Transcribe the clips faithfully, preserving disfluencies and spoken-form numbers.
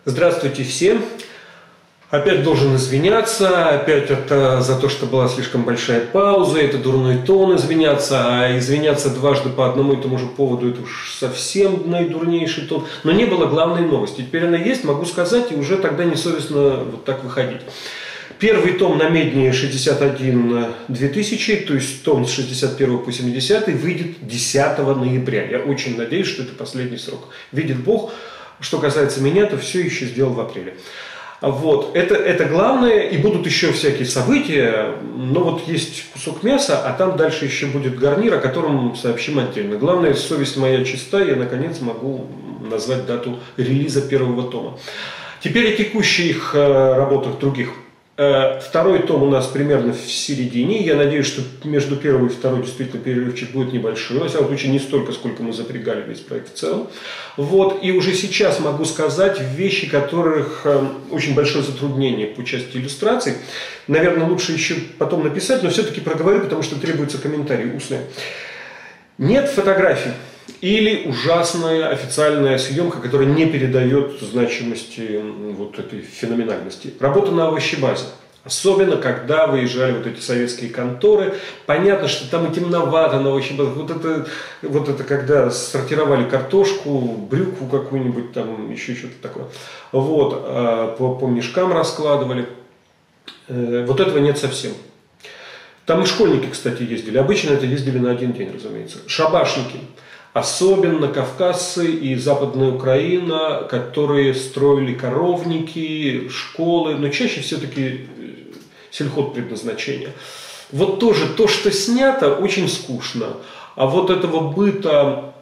Здравствуйте всем! Опять должен извиняться, опять это за то, что была слишком большая пауза, это дурной тон извиняться, а извиняться дважды по одному и тому же поводу это уж совсем наидурнейший тон. Но не было главной новости. Теперь она есть, могу сказать, и уже тогда несовестно вот так выходить. Первый том на Медне шестьдесят один две тысячи, то есть том с шестьдесят первого по семидесятый, выйдет десятого ноября. Я очень надеюсь, что это последний срок. Видит Бог. Что касается меня, то все еще сделал в апреле. Вот, это, это главное, и будут еще всякие события, но вот есть кусок мяса, а там дальше еще будет гарнир, о котором сообщим отдельно. Главное, совесть моя чиста, я наконец могу назвать дату релиза первого тома. Теперь о текущих работах других. Второй том у нас примерно в середине. Я надеюсь, что между первой и второй действительно перерывчик будет небольшой. Во всяком случае, не столько, сколько мы запрягали весь проект в целом. Вот. И уже сейчас могу сказать вещи, которых очень большое затруднение по части иллюстраций. Наверное, лучше еще потом написать, но все-таки проговорю, потому что требуется комментарий устный. Нет фотографий. Или ужасная официальная съемка, которая не передает значимости вот этой феноменальности. Работа на овощебазе. Особенно, когда выезжали вот эти советские конторы. Понятно, что там и темновато на овощебазе. Вот это, вот это когда сортировали картошку, брюкву какую-нибудь, там еще что-то такое. Вот, по, по мешкам раскладывали. Вот этого нет совсем. Там и школьники, кстати, ездили. Обычно это ездили на один день, разумеется. Шабашники. Особенно кавказцы и Западная Украина, которые строили коровники, школы, но чаще все-таки сельхозпредназначения. Вот тоже то, что снято, очень скучно. А вот этого быта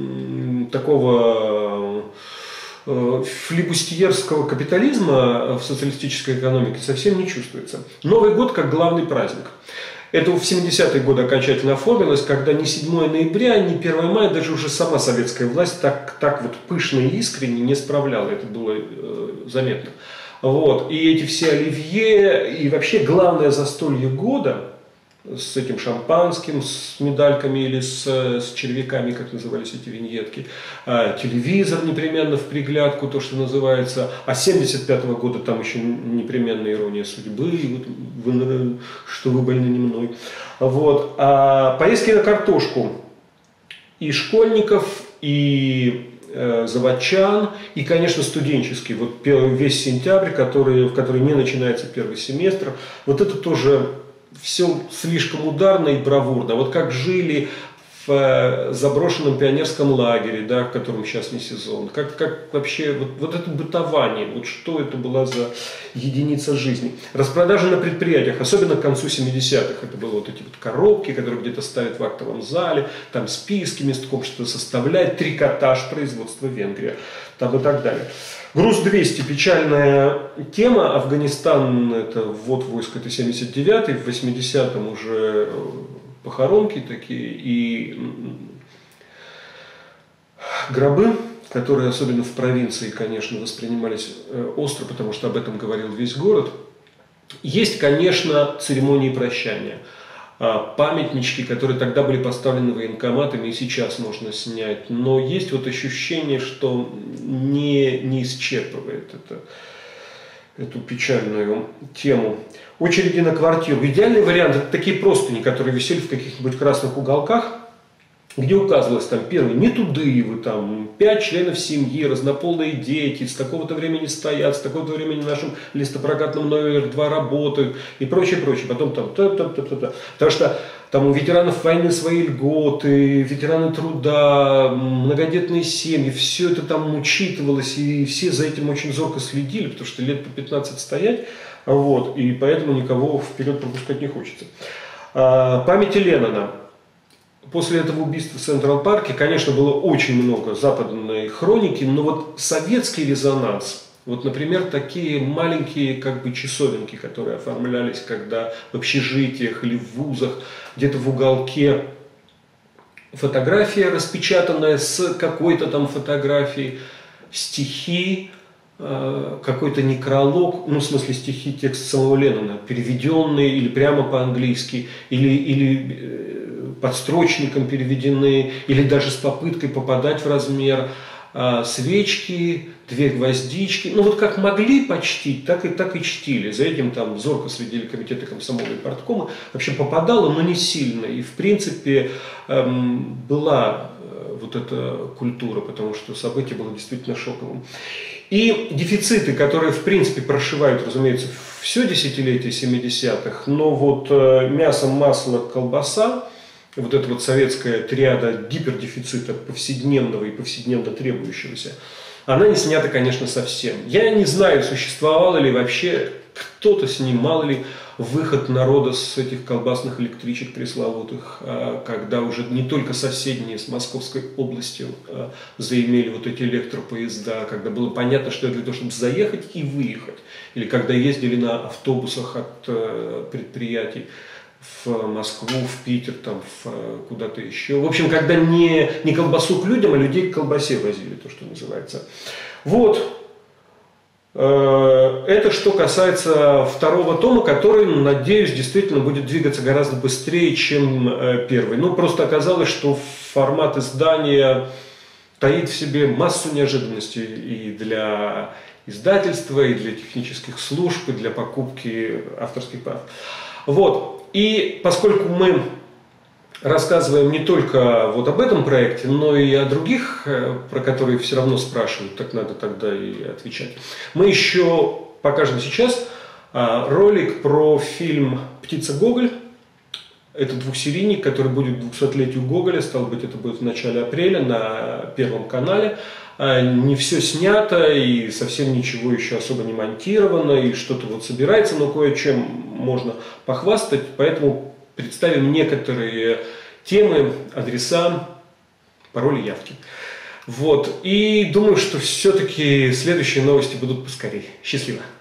такого флибустьерского капитализма в социалистической экономике совсем не чувствуется. Новый год как главный праздник. Это в семидесятые годы окончательно оформилось, когда ни седьмого ноября, ни первого мая, даже уже сама советская власть так, так вот пышно и искренне не справляла. Это было э, заметно. Вот. И эти все оливье, и вообще главное застолье года с этим шампанским, с медальками или с, с червяками, как назывались эти виньетки, а, телевизор непременно в приглядку, то, что называется, а семьдесят пятого года там еще непременная ирония судьбы, вот, вы, что вы больны не мной. Вот. А поездки на картошку и школьников, и э, заводчан, и, конечно, студенческий, вот весь сентябрь, который, в который не начинается первый семестр, вот это тоже все слишком ударно и бравурно. Вот как жили в заброшенном пионерском лагере, да, в котором сейчас не сезон. Как, как вообще, вот, вот это бытование, вот что это была за единица жизни. Распродажи на предприятиях, особенно к концу семидесятых. Это были вот эти вот коробки, которые где-то ставят в актовом зале, там списки, местком что-то составлять, трикотаж, производство Венгрия, там и так далее. Груз двести, печальная тема. Афганистан, это ввод войск, это семьдесят девятый, в восьмидесятом уже похоронки такие и гробы, которые особенно в провинции, конечно, воспринимались остро, потому что об этом говорил весь город. Есть, конечно, церемонии прощания. Памятнички, которые тогда были поставлены военкоматами, и сейчас можно снять. Но есть вот ощущение, что не, не исчерпывает это, эту печальную тему. Очереди на квартиру. Идеальный вариант – это такие простыни, которые висели в каких-нибудь красных уголках, где указывалось там первый Нетудыевы, там пять членов семьи, разнополые дети, с такого-то времени стоят, с такого-то времени в нашем листопрокатном номер два работают и прочее, прочее. Потом там та-та-та-та-та. Потому что там у ветеранов войны свои льготы, ветераны труда, многодетные семьи, все это там учитывалось, и все за этим очень зорко следили, потому что лет по пятнадцать стоять, вот, и поэтому никого вперед пропускать не хочется. А, памяти Леннона. После этого убийства в Централ-парке, конечно, было очень много западной хроники, но вот советский резонанс, вот, например, такие маленькие как бы часовенки, которые оформлялись, когда в общежитиях или в вузах, где-то в уголке фотография распечатанная с какой-то там фотографией, стихи, какой-то некролог, ну, в смысле стихи, текст самого Леннона, переведенные или прямо по-английски, или, или подстрочником переведены, или даже с попыткой попадать в размер. свечки, две гвоздички. Ну вот как могли почтить, так и, так и чтили. За этим там зорко следили комитеты комсомола и парткома. Вообще попадало, но не сильно. И в принципе эм, была э, вот эта культура, потому что событие было действительно шоковым. И дефициты, которые в принципе прошивают, разумеется, все десятилетие семидесятых, но вот э, мясо, масло, колбаса, вот эта вот советская триада гипердефицита повседневного и повседневно требующегося, она не снята, конечно, совсем. Я не знаю, существовало ли вообще, кто-то снимал ли выход народа с этих колбасных электричек пресловутых, когда уже не только соседние с Московской областью заимели вот эти электропоезда, когда было понятно, что это для того, чтобы заехать и выехать, или когда ездили на автобусах от предприятий в Москву, в Питер, там, в, куда-то еще. В общем, когда не, не колбасу к людям, а людей к колбасе возили, то, что называется. Вот. Это что касается второго тома, который, надеюсь, действительно будет двигаться гораздо быстрее, чем первый. Ну, просто оказалось, что формат издания таит в себе массу неожиданностей и для издательства, и для технических служб, и для покупки авторских прав. Вот. И поскольку мы рассказываем не только вот об этом проекте, но и о других, про которые все равно спрашивают, так надо тогда и отвечать. Мы еще покажем сейчас ролик про фильм «Птица Гоголь». Это двухсерийник, который будет к двухсотлетию Гоголя, стало быть, это будет в начале апреля на Первом канале. Не все снято и совсем ничего еще особо не монтировано, и что-то вот собирается, но кое-чем можно похвастать, поэтому представим некоторые темы, адреса, пароли, явки. Вот. И думаю, что все-таки следующие новости будут поскорее. Счастливо!